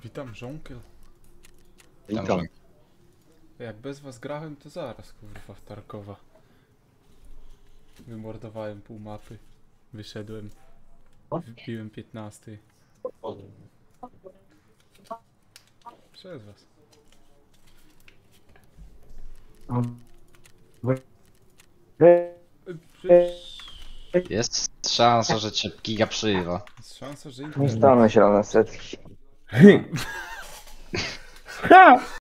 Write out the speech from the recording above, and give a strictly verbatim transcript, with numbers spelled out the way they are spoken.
Witam, żonkiel. Witam. Jak bez was grałem, to zaraz, kurwa, w Tarkowa. Wymordowałem pół mapy. Wyszedłem. Wbiłem piętnasty. Przez was. Jest szansa, że cię giga przyjwa. Jest szansa, że Nie internet... stanę się na setki.